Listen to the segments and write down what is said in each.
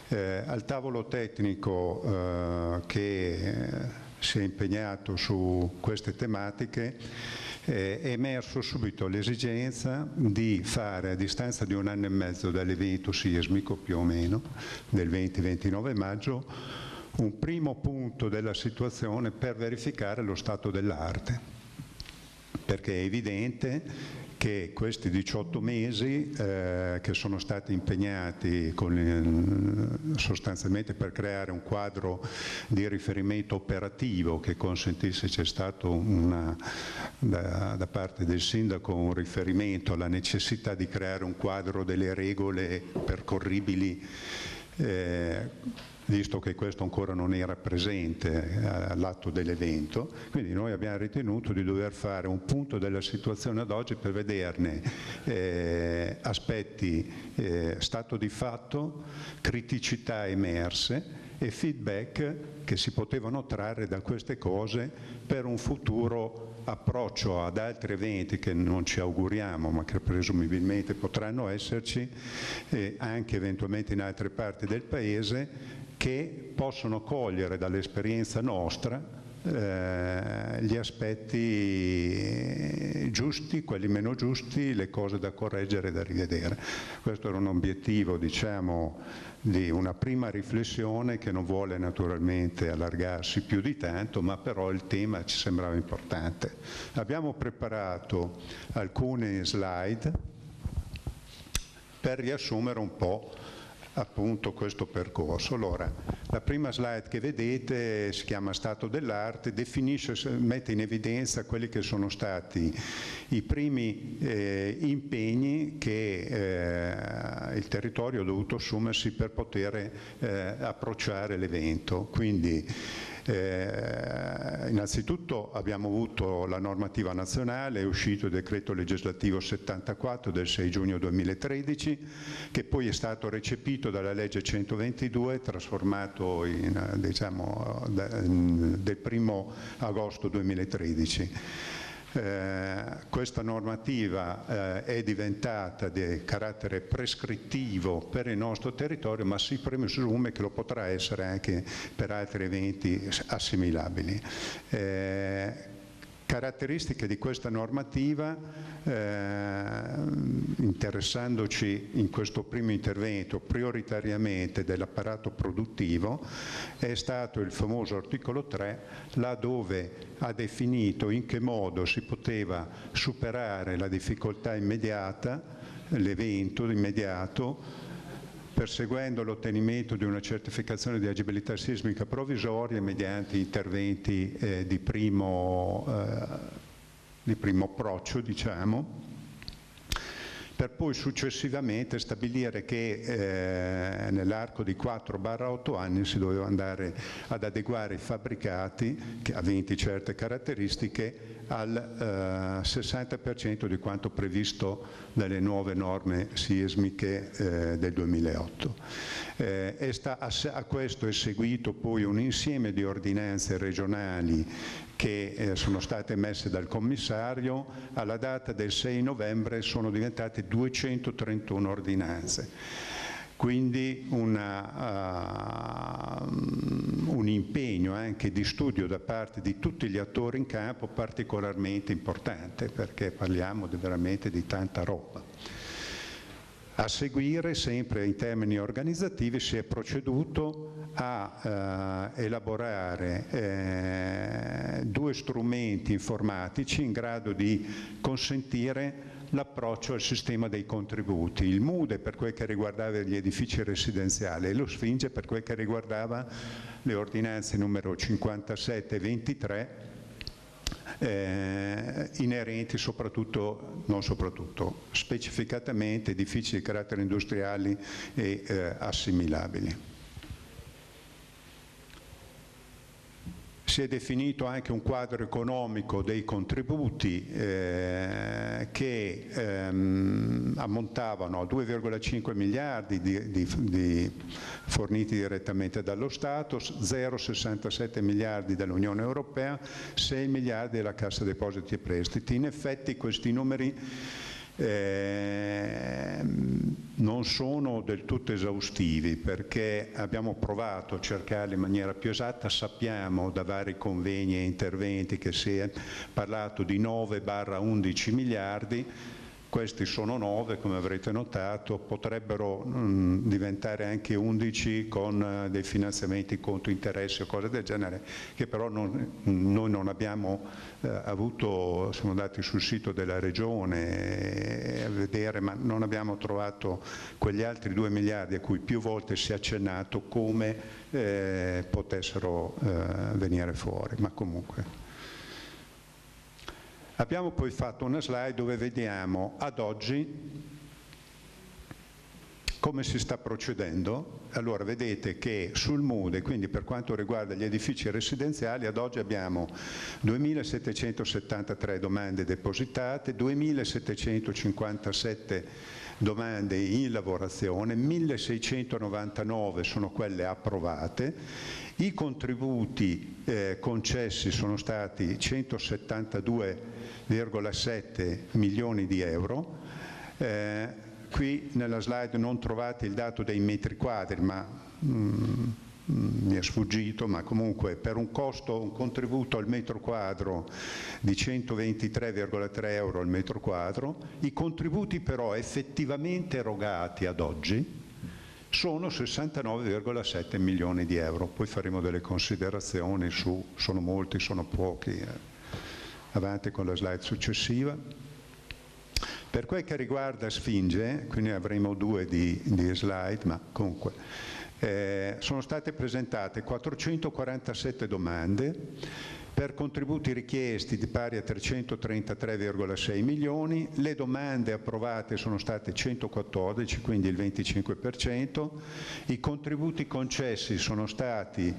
Al tavolo tecnico che si è impegnato su queste tematiche è emerso subito l'esigenza di fare, a distanza di 1 anno e mezzo dall'evento sismico più o meno, del 20-29 maggio, un primo punto della situazione per verificare lo stato dell'arte, perché è evidente che questi 18 mesi che sono stati impegnati sostanzialmente per creare un quadro di riferimento operativo che consentisse, c'è stato da parte del sindaco un riferimento alla necessità di creare un quadro delle regole percorribili, visto che questo ancora non era presente all'atto dell'evento. Quindi noi abbiamo ritenuto di dover fare un punto della situazione ad oggi per vederne aspetti, stato di fatto, criticità emerse e feedback che si potevano trarre da queste cose per un futuro approccio ad altri eventi che non ci auguriamo ma che presumibilmente potranno esserci, anche eventualmente in altre parti del Paese, che possono cogliere dall'esperienza nostra gli aspetti giusti, quelli meno giusti, le cose da correggere e da rivedere. Questo era un obiettivo, diciamo, di una prima riflessione che non vuole naturalmente allargarsi più di tanto, ma però il tema ci sembrava importante. Abbiamo preparato alcune slide per riassumere un po' appunto questo percorso. Allora, la prima slide che vedete si chiama Stato dell'arte, definisce, mette in evidenza quelli che sono stati i primi impegni che il territorio ha dovuto assumersi per poter approcciare l'evento. Quindi innanzitutto abbiamo avuto la normativa nazionale, è uscito il decreto legislativo 74 del 6 giugno 2013, che poi è stato recepito dalla legge 122, trasformato in, diciamo, del 1° agosto 2013. Questa normativa è diventata di carattere prescrittivo per il nostro territorio, ma si presume che lo potrà essere anche per altri eventi assimilabili. Caratteristiche di questa normativa, interessandoci in questo primo intervento prioritariamente dell'apparato produttivo, è stato il famoso articolo 3, laddove ha definito in che modo si poteva superare la difficoltà immediata, l'evento immediato, perseguendo l'ottenimento di una certificazione di agibilità sismica provvisoria mediante interventi di primo approccio, diciamo, per poi successivamente stabilire che nell'arco di 4-8 anni si doveva andare ad adeguare i fabbricati aventi certe caratteristiche al 60% di quanto previsto dalle nuove norme sismiche del 2008. A questo è seguito poi un insieme di ordinanze regionali che sono state emesse dal commissario. Alla data del 6 novembre sono diventate 231 ordinanze. Quindi un impegno anche di studio da parte di tutti gli attori in campo particolarmente importante, perché parliamo veramente di tanta roba. A seguire, sempre in termini organizzativi, si è proceduto a elaborare 2 strumenti informatici in grado di consentire l'approccio al sistema dei contributi, il MUDE per quel che riguardava gli edifici residenziali e lo Sfinge per quel che riguardava le ordinanze numero 57 e 23 inerenti specificatamente edifici di carattere industriali e assimilabili. Si è definito anche un quadro economico dei contributi che ammontavano a 2,5 miliardi forniti direttamente dallo Stato, 0,67 miliardi dall'Unione Europea, 6 miliardi della Cassa Depositi e Prestiti. In effetti questi numeri non non sono del tutto esaustivi, perché abbiamo provato a cercarli in maniera più esatta. Sappiamo da vari convegni e interventi che si è parlato di 9-11 miliardi. Questi sono 9, come avrete notato, potrebbero diventare anche 11 con dei finanziamenti conto interessi o cose del genere, che però noi non abbiamo avuto. Siamo andati sul sito della Regione a vedere, ma non abbiamo trovato quegli altri 2 miliardi a cui più volte si è accennato come potessero venire fuori, ma comunque. Abbiamo poi fatto una slide dove vediamo ad oggi come si sta procedendo. Allora vedete che sul MUDE, quindi per quanto riguarda gli edifici residenziali, ad oggi abbiamo 2.773 domande depositate, 2.757 domande in lavorazione, 1.699 sono quelle approvate. I contributi concessi sono stati 172,7 milioni di euro. Qui nella slide non trovate il dato dei metri quadri, ma mi è sfuggito, ma comunque per un contributo al metro quadro di 123,3 euro al metro quadro. I contributi però effettivamente erogati ad oggi sono 69,7 milioni di euro. Poi faremo delle considerazioni su sono molti, sono pochi. Avanti con la slide successiva. Per quel che riguarda Sfinge, quindi avremo 2 di slide, ma comunque sono state presentate 447 domande per contributi richiesti di pari a 333,6 milioni, le domande approvate sono state 114, quindi il 25%, i contributi concessi sono stati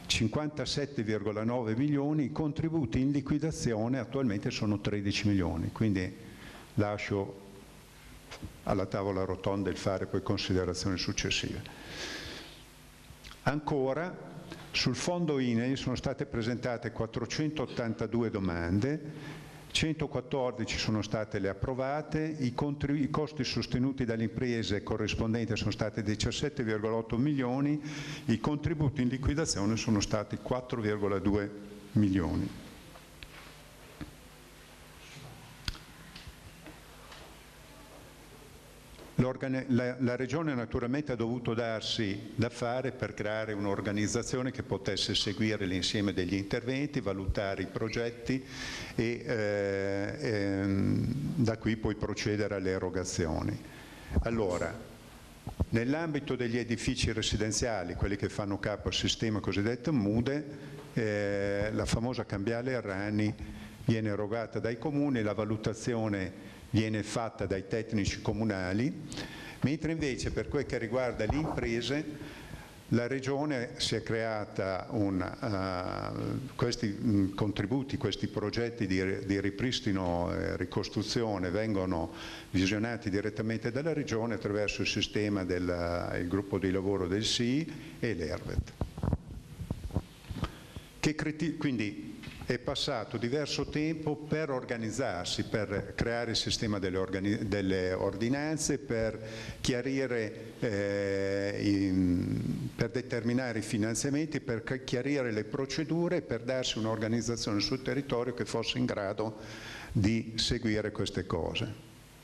57,9 milioni, i contributi in liquidazione attualmente sono 13 milioni, quindi lascio alla tavola rotonda il fare poi considerazioni successive. Ancora, sul fondo INAIL sono state presentate 482 domande, 114 sono state le approvate, i costi sostenuti dalle imprese corrispondenti sono stati 17,8 milioni, i contributi in liquidazione sono stati 4,2 milioni. La Regione naturalmente ha dovuto darsi da fare per creare un'organizzazione che potesse seguire l'insieme degli interventi, valutare i progetti e da qui poi procedere alle erogazioni. Allora, nell'ambito degli edifici residenziali, quelli che fanno capo al sistema cosiddetto MUDE, la famosa cambiale Errani viene erogata dai comuni, la valutazione viene fatta dai tecnici comunali, mentre invece per quel che riguarda le imprese la Regione si è creata questi contributi, questi progetti di ripristino e ricostruzione vengono visionati direttamente dalla Regione attraverso il sistema del gruppo di lavoro del SII e l'ERVET. Quindi è passato diverso tempo per organizzarsi, per creare il sistema delle ordinanze, per chiarire, per determinare i finanziamenti, per chiarire le procedure e per darsi un'organizzazione sul territorio che fosse in grado di seguire queste cose.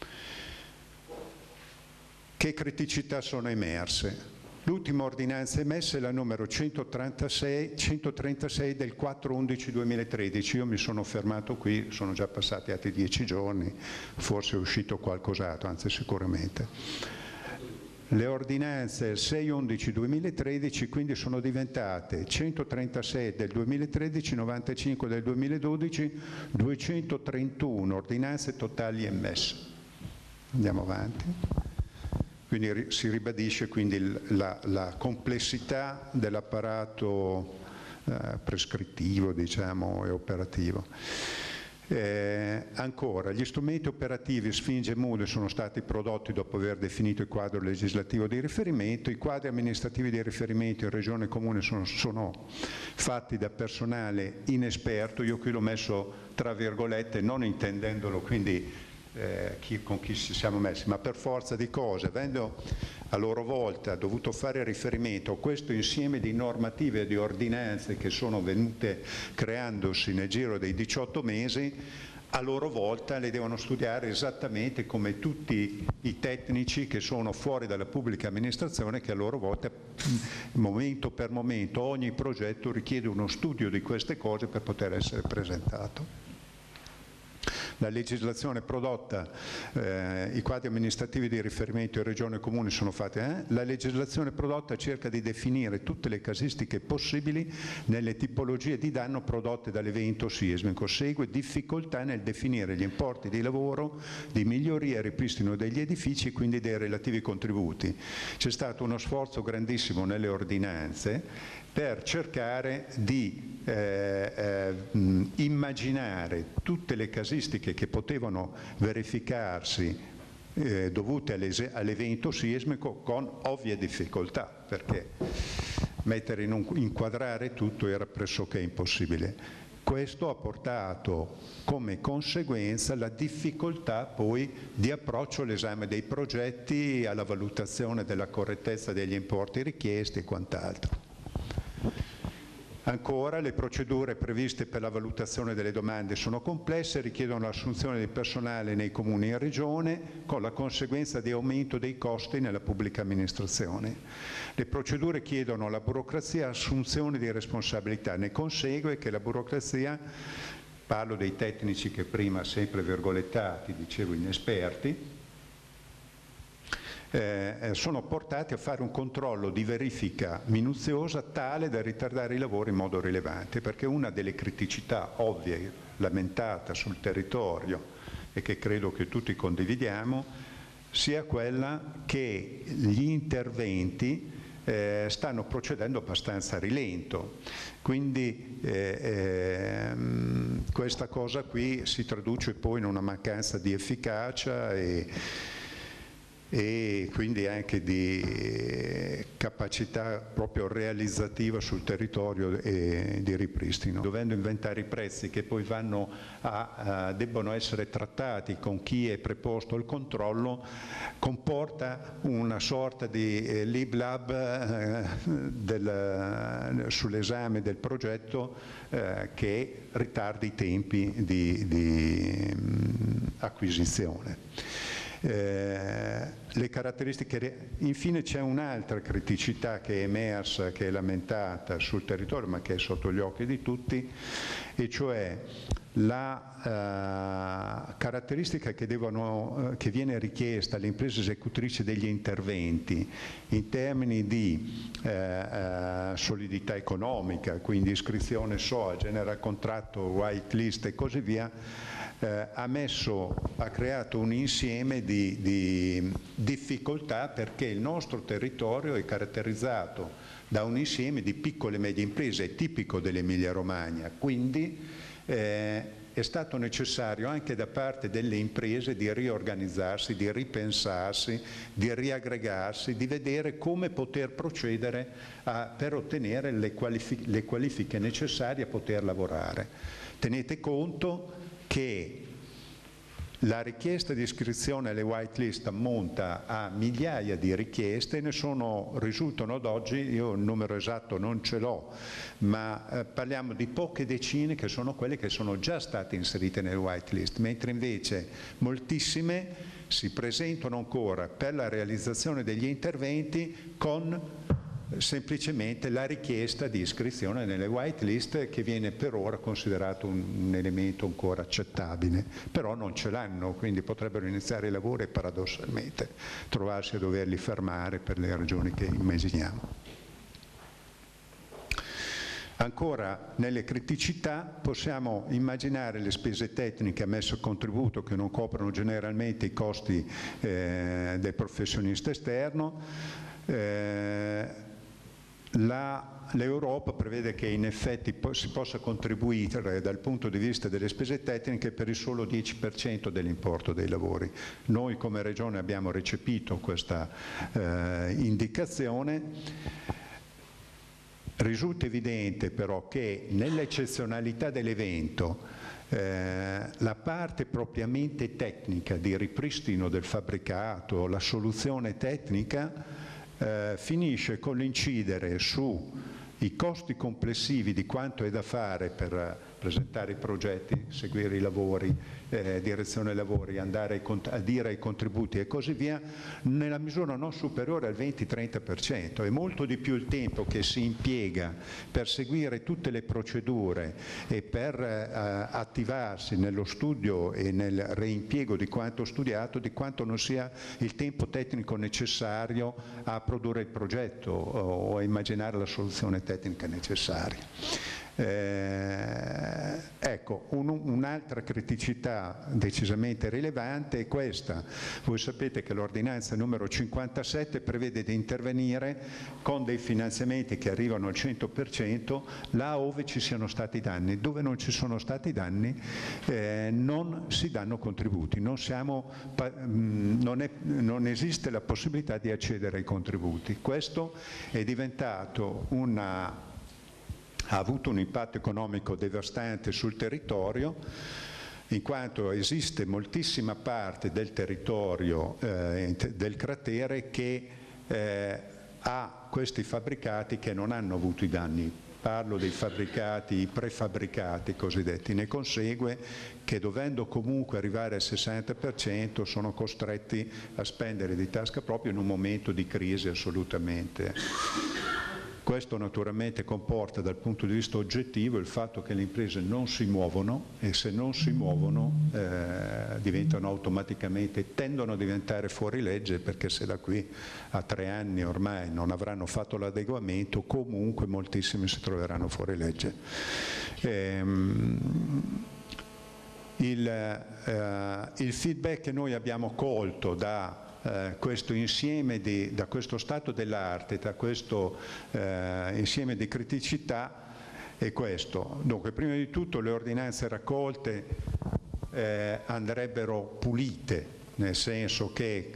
Che criticità sono emerse? L'ultima ordinanza emessa è la numero 136 del 4/11/2013. Io mi sono fermato qui, sono già passati altri 10 giorni, forse è uscito qualcos'altro, anzi sicuramente. Le ordinanze 6/11/2013 quindi sono diventate 136 del 2013, 95 del 2012, 231 ordinanze totali emesse. Andiamo avanti. Quindi si ribadisce quindi la complessità dell'apparato prescrittivo, diciamo, e operativo. Ancora, gli strumenti operativi Sfinge e MUDE sono stati prodotti dopo aver definito il quadro legislativo di riferimento, i quadri amministrativi di riferimento in Regione e Comune sono fatti da personale inesperto, io qui l'ho messo tra virgolette non intendendolo quindi con chi ci siamo messi, ma per forza di cose, avendo a loro volta dovuto fare riferimento a questo insieme di normative e di ordinanze che sono venute creandosi nel giro dei 18 mesi, a loro volta le devono studiare esattamente come tutti i tecnici che sono fuori dalla pubblica amministrazione, che a loro volta, momento per momento, ogni progetto richiede uno studio di queste cose per poter essere presentato. La legislazione prodotta, i quadri amministrativi di riferimento in regione e comune sono fatti. La legislazione prodotta cerca di definire tutte le casistiche possibili nelle tipologie di danno prodotte dall'evento sismico. Segue difficoltà nel definire gli importi di lavoro, di miglioria e ripristino degli edifici e quindi dei relativi contributi. C'è stato uno sforzo grandissimo nelle ordinanze per cercare di immaginare tutte le casistiche che potevano verificarsi dovute all'evento sismico, con ovvie difficoltà, perché inquadrare tutto era pressoché impossibile. Questo ha portato come conseguenza la difficoltà poi di approccio all'esame dei progetti, alla valutazione della correttezza degli importi richiesti e quant'altro. Ancora, le procedure previste per la valutazione delle domande sono complesse, richiedono l'assunzione di personale nei comuni e in regione, con la conseguenza di aumento dei costi nella pubblica amministrazione. Le procedure chiedono alla burocrazia assunzione di responsabilità, ne consegue che la burocrazia, parlo dei tecnici che prima sempre virgolettati, dicevo inesperti, sono portati a fare un controllo di verifica minuziosa tale da ritardare i lavori in modo rilevante, perché una delle criticità ovvie lamentata sul territorio e che credo che tutti condividiamo sia quella che gli interventi stanno procedendo abbastanza a rilento, quindi questa cosa qui si traduce poi in una mancanza di efficacia e quindi anche di capacità proprio realizzativa sul territorio e di ripristino. Dovendo inventare i prezzi che poi debbono essere trattati con chi è preposto al controllo, comporta una sorta di lib-lab sull'esame del progetto che ritarda i tempi di acquisizione. Le caratteristiche, infine c'è un'altra criticità che è emersa, che è lamentata sul territorio ma che è sotto gli occhi di tutti, e cioè la caratteristica che viene richiesta alle imprese esecutrici degli interventi in termini di solidità economica, quindi iscrizione SOA, general contratto, white list e così via, ha creato un insieme di difficoltà, perché il nostro territorio è caratterizzato da un insieme di piccole e medie imprese, è tipico dell'Emilia Romagna, quindi è stato necessario anche da parte delle imprese di riorganizzarsi, di ripensarsi, di riaggregarsi, di vedere come poter procedere per ottenere le qualifiche necessarie a poter lavorare. Tenete conto che la richiesta di iscrizione alle whitelist ammonta a migliaia di richieste, risultano ad oggi, io il numero esatto non ce l'ho, ma parliamo di poche decine che sono quelle che sono già state inserite nelle whitelist, mentre invece moltissime si presentano ancora per la realizzazione degli interventi con semplicemente la richiesta di iscrizione nelle whitelist, che viene per ora considerato un elemento ancora accettabile, però non ce l'hanno, quindi potrebbero iniziare i lavori e paradossalmente trovarsi a doverli fermare per le ragioni che immaginiamo. Ancora, nelle criticità possiamo immaginare le spese tecniche ammesse a contributo che non coprono generalmente i costi del professionista esterno. L'Europa prevede che in effetti si possa contribuire dal punto di vista delle spese tecniche per il solo 10% dell'importo dei lavori. Noi come Regione abbiamo recepito questa indicazione. Risulta evidente però che nell'eccezionalità dell'evento La parte propriamente tecnica di ripristino del fabbricato, la soluzione tecnica, finisce con l'incidere sui costi complessivi di quanto è da fare per presentare i progetti, seguire i lavori, direzione lavori, andare a dire ai contributi e così via, nella misura non superiore al 20-30%. È molto di più il tempo che si impiega per seguire tutte le procedure e per attivarsi nello studio e nel reimpiego di quanto studiato, di quanto non sia il tempo tecnico necessario a produrre il progetto o a immaginare la soluzione tecnica necessaria. Ecco, un'altra criticità decisamente rilevante è questa. Voi sapete che l'ordinanza numero 57 prevede di intervenire con dei finanziamenti che arrivano al 100% là ove ci siano stati danni. Dove non ci sono stati danni non si danno contributi, non esiste la possibilità di accedere ai contributi. Questo è diventato ha avuto un impatto economico devastante sul territorio, in quanto esiste moltissima parte del territorio del cratere che ha questi fabbricati che non hanno avuto i danni. Parlo dei fabbricati prefabbricati cosiddetti. Ne consegue che, dovendo comunque arrivare al 60%, sono costretti a spendere di tasca proprio in un momento di crisi assolutamente. Questo naturalmente comporta dal punto di vista oggettivo il fatto che le imprese non si muovono e se non si muovono tendono a diventare fuori legge, perché se da qui a 3 anni ormai non avranno fatto l'adeguamento, comunque moltissimi si troveranno fuori legge. Il feedback che noi abbiamo colto da questo insieme da questo stato dell'arte, da questo insieme di criticità è questo. Dunque, prima di tutto le ordinanze raccolte andrebbero pulite, nel senso che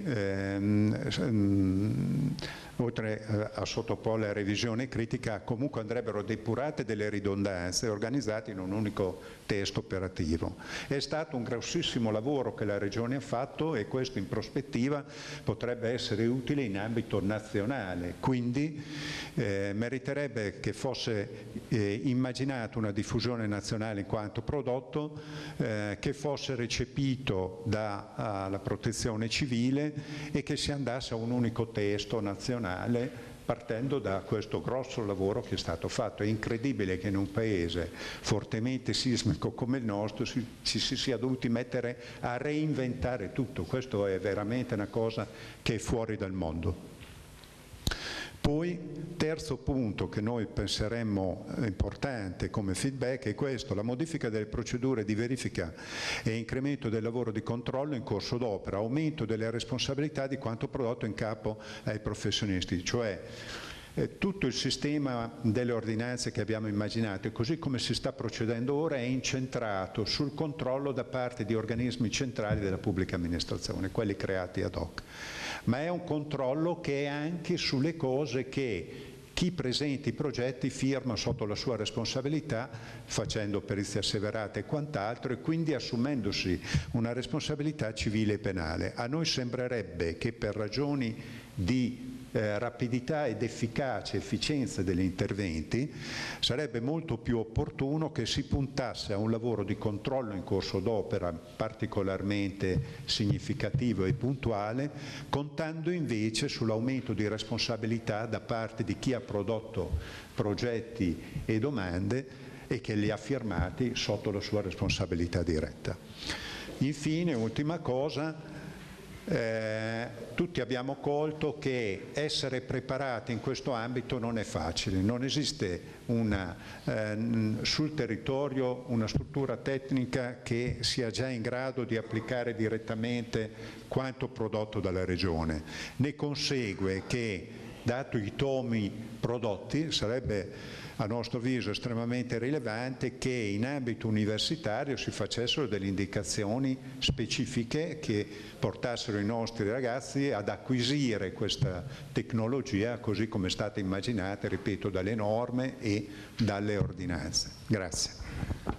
oltre a sottoporle a revisione critica, comunque andrebbero depurate delle ridondanze e organizzate in un unico testo operativo. È stato un grossissimo lavoro che la Regione ha fatto e questo in prospettiva potrebbe essere utile in ambito nazionale, quindi meriterebbe che fosse immaginata una diffusione nazionale in quanto prodotto, che fosse recepito dalla protezione civile e che si andasse a un unico testo nazionale, partendo da questo grosso lavoro che è stato fatto. È incredibile che in un paese fortemente sismico come il nostro ci si sia dovuti mettere a reinventare tutto. Questo è veramente una cosa che è fuori dal mondo. Poi, terzo punto che noi penseremmo importante come feedback è questo: la modifica delle procedure di verifica e incremento del lavoro di controllo in corso d'opera, aumento delle responsabilità di quanto prodotto in capo ai professionisti, cioè tutto il sistema delle ordinanze che abbiamo immaginato, così come si sta procedendo ora, è incentrato sul controllo da parte di organismi centrali della pubblica amministrazione, quelli creati ad hoc. Ma è un controllo che è anche sulle cose che chi presenta i progetti firma sotto la sua responsabilità, facendo perizie asseverate e quant'altro, e quindi assumendosi una responsabilità civile e penale. A noi sembrerebbe che per ragioni di rapidità ed efficienza degli interventi sarebbe molto più opportuno che si puntasse a un lavoro di controllo in corso d'opera particolarmente significativo e puntuale, contando invece sull'aumento di responsabilità da parte di chi ha prodotto progetti e domande e che li ha firmati sotto la sua responsabilità diretta. Infine, ultima cosa, tutti abbiamo colto che essere preparati in questo ambito non è facile, non esiste sul territorio una struttura tecnica che sia già in grado di applicare direttamente quanto prodotto dalla Regione. Ne consegue che, dato i tomi prodotti, sarebbe a nostro avviso estremamente rilevante che in ambito universitario si facessero delle indicazioni specifiche che portassero i nostri ragazzi ad acquisire questa tecnologia così come è stata immaginata, ripeto, dalle norme e dalle ordinanze. Grazie.